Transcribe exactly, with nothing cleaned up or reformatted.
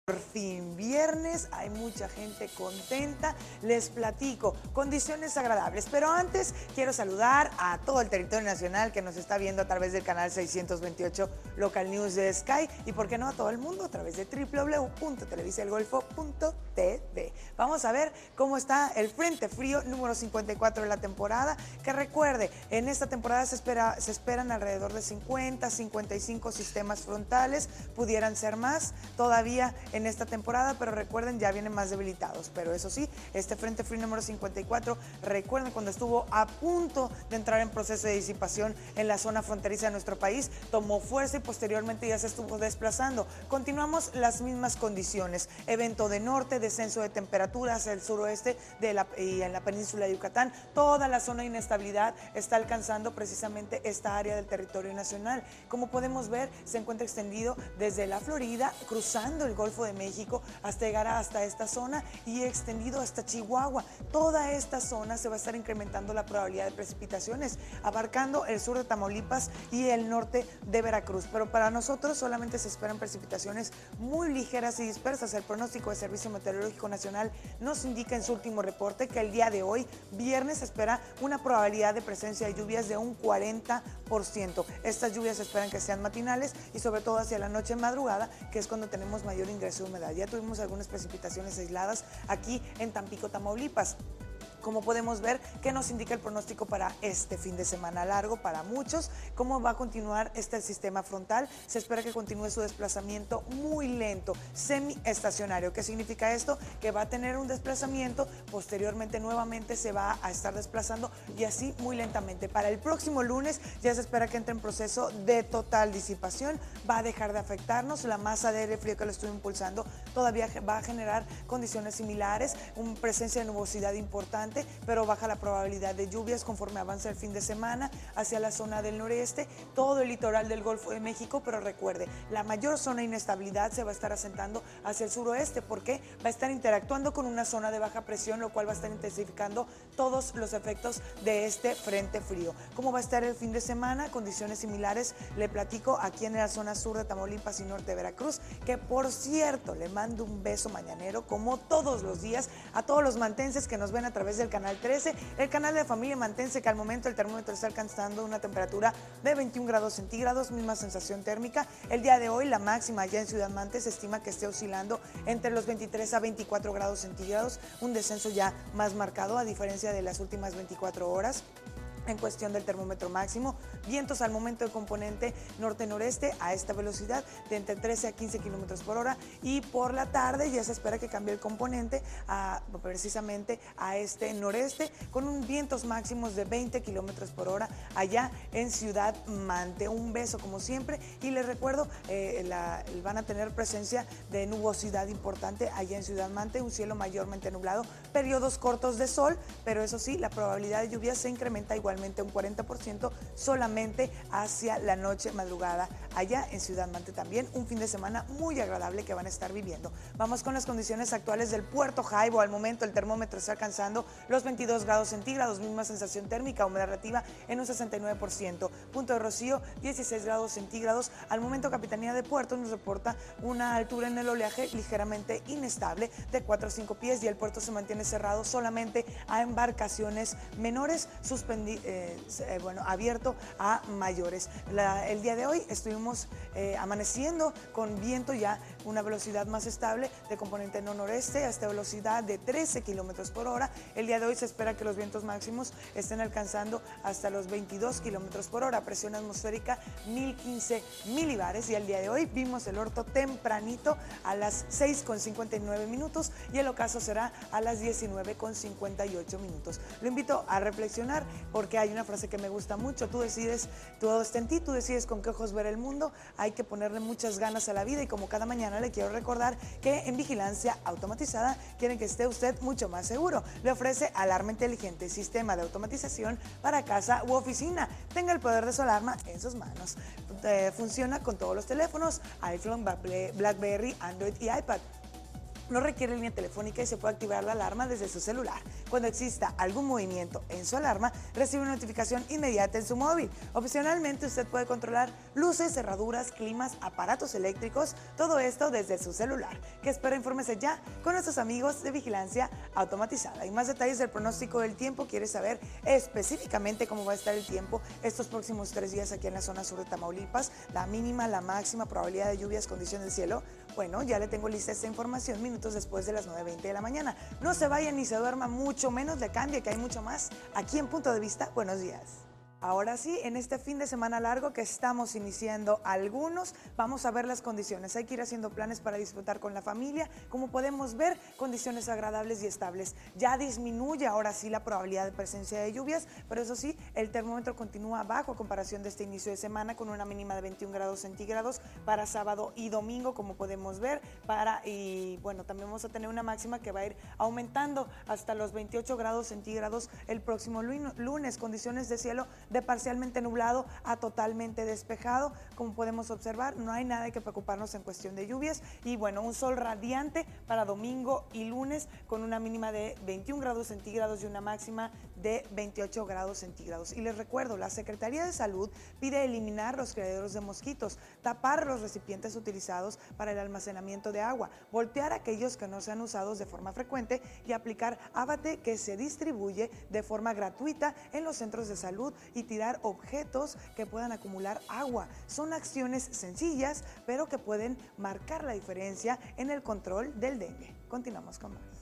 Por fin, viernes, hay mucha gente contenta, les platico, condiciones agradables, pero antes quiero saludar a todo el territorio nacional que nos está viendo a través del canal seiscientos veintiocho Local News de Sky y por qué no a todo el mundo a través de doble u doble u doble u punto televisa el golfo punto t v. Vamos a ver cómo está el Frente Frío número cincuenta y cuatro de la temporada, que recuerde, en esta temporada se, espera, se esperan alrededor de cincuenta, cincuenta y cinco sistemas frontales, pudieran ser más todavía en esta temporada, pero recuerden, ya vienen más debilitados. Pero eso sí, este Frente Frío número cincuenta y cuatro, recuerden cuando estuvo a punto de entrar en proceso de disipación en la zona fronteriza de nuestro país, tomó fuerza y posteriormente ya se estuvo desplazando. Continuamos las mismas condiciones, evento de norte, descenso de temperatura hacia el suroeste de la, y en la península de Yucatán, toda la zona de inestabilidad está alcanzando precisamente esta área del territorio nacional. Como podemos ver, se encuentra extendido desde la Florida, cruzando el Golfo de México hasta llegar hasta esta zona y extendido hasta Chihuahua. Toda esta zona se va a estar incrementando la probabilidad de precipitaciones, abarcando el sur de Tamaulipas y el norte de Veracruz. Pero para nosotros solamente se esperan precipitaciones muy ligeras y dispersas. El pronóstico de Servicio Meteorológico Nacional nos indica en su último reporte que el día de hoy, viernes, se espera una probabilidad de presencia de lluvias de un cuarenta por ciento. Estas lluvias se esperan que sean matinales y sobre todo hacia la noche madrugada, que es cuando tenemos mayor ingreso de humedad. Ya tuvimos algunas precipitaciones aisladas aquí en Tampico, Tamaulipas. Como podemos ver, ¿qué nos indica el pronóstico para este fin de semana largo para muchos? ¿Cómo va a continuar este sistema frontal? Se espera que continúe su desplazamiento muy lento, semiestacionario. ¿Qué significa esto? Que va a tener un desplazamiento, posteriormente nuevamente se va a estar desplazando y así muy lentamente. Para el próximo lunes ya se espera que entre en proceso de total disipación, va a dejar de afectarnos, la masa de aire frío que lo estuvo impulsando todavía va a generar condiciones similares, una presencia de nubosidad importante, pero baja la probabilidad de lluvias conforme avanza el fin de semana hacia la zona del noreste, todo el litoral del Golfo de México, pero recuerde, la mayor zona de inestabilidad se va a estar asentando hacia el suroeste, porque va a estar interactuando con una zona de baja presión, lo cual va a estar intensificando todos los efectos de este frente frío. ¿Cómo va a estar el fin de semana? Condiciones similares, le platico aquí en la zona sur de Tamaulipas y norte de Veracruz, que por cierto, le mando un beso mañanero, como todos los días, a todos los mantenses que nos ven a través del canal trece, el canal de familia mantense, que al momento el termómetro está alcanzando una temperatura de veintiún grados centígrados, misma sensación térmica. El día de hoy la máxima allá en Ciudad Mante se estima que esté oscilando entre los veintitrés a veinticuatro grados centígrados, un descenso ya más marcado a diferencia de las últimas veinticuatro horas. En cuestión del termómetro máximo, vientos al momento de componente norte-noreste a esta velocidad de entre trece a quince kilómetros por hora, y por la tarde ya se espera que cambie el componente a, precisamente a este noreste, con un vientos máximos de veinte kilómetros por hora allá en Ciudad Mante. Un beso como siempre y les recuerdo, eh, la, van a tener presencia de nubosidad importante allá en Ciudad Mante, un cielo mayormente nublado, periodos cortos de sol, pero eso sí, la probabilidad de lluvia se incrementa igualmente un cuarenta por ciento solamente hacia la noche madrugada allá en Ciudad Mante. También un fin de semana muy agradable que van a estar viviendo. Vamos con las condiciones actuales del Puerto Jaibo. Al momento el termómetro está alcanzando los veintidós grados centígrados, misma sensación térmica, humedad relativa en un sesenta y nueve por ciento. Punto de Rocío, dieciséis grados centígrados. Al momento Capitanía de Puerto nos reporta una altura en el oleaje ligeramente inestable de cuatro a cinco pies y el puerto se mantiene cerrado solamente a embarcaciones menores, suspendidas. Eh, eh, bueno, abierto a mayores. La, el día de hoy estuvimos eh, amaneciendo con viento ya una velocidad más estable de componente no noreste hasta velocidad de trece kilómetros por hora. El día de hoy se espera que los vientos máximos estén alcanzando hasta los veintidós kilómetros por hora, presión atmosférica mil quince milibares, y el día de hoy vimos el orto tempranito a las seis con cincuenta y nueve minutos y el ocaso será a las diecinueve con cincuenta y ocho minutos. Lo invito a reflexionar porque hay una frase que me gusta mucho: tú decides, todo está en ti, tú decides con qué ojos ver el mundo. Hay que ponerle muchas ganas a la vida y como cada mañana le quiero recordar que en Vigilancia Automatizada quieren que esté usted mucho más seguro. Le ofrece alarma inteligente, sistema de automatización para casa u oficina. Tenga el poder de su alarma en sus manos. Eh, funciona con todos los teléfonos, iPhone, BlackBerry, Android y iPad. No requiere línea telefónica y se puede activar la alarma desde su celular. Cuando exista algún movimiento en su alarma, recibe una notificación inmediata en su móvil. Opcionalmente, usted puede controlar luces, cerraduras, climas, aparatos eléctricos, todo esto desde su celular. ¿Qué espera? Infórmese ya con nuestros amigos de Vigilancia Automatizada. Y más detalles del pronóstico del tiempo. ¿Quieres saber específicamente cómo va a estar el tiempo estos próximos tres días aquí en la zona sur de Tamaulipas? La mínima, la máxima, probabilidad de lluvias, condición del cielo. Bueno, ya le tengo lista esta información minutos después de las nueve veinte de la mañana. No se vaya ni se duerma, mucho menos le cambie, que hay mucho más aquí en Punto de Vista. Buenos días. Ahora sí, en este fin de semana largo que estamos iniciando algunos, vamos a ver las condiciones. Hay que ir haciendo planes para disfrutar con la familia. Como podemos ver, condiciones agradables y estables. Ya disminuye ahora sí la probabilidad de presencia de lluvias, pero eso sí, el termómetro continúa bajo a comparación de este inicio de semana, con una mínima de veintiún grados centígrados para sábado y domingo, como podemos ver. Para, y bueno, también vamos a tener una máxima que va a ir aumentando hasta los veintiocho grados centígrados el próximo lunes. Condiciones de cielo de parcialmente nublado a totalmente despejado. Como podemos observar, no hay nada que preocuparnos en cuestión de lluvias. Y bueno, un sol radiante para domingo y lunes, con una mínima de veintiún grados centígrados y una máxima de veintiocho grados centígrados. Y les recuerdo, la Secretaría de Salud pide eliminar los criaderos de mosquitos, tapar los recipientes utilizados para el almacenamiento de agua, voltear aquellos que no sean usados de forma frecuente y aplicar Abate, que se distribuye de forma gratuita en los centros de salud, y tirar objetos que puedan acumular agua. Son acciones sencillas, pero que pueden marcar la diferencia en el control del dengue. Continuamos con más.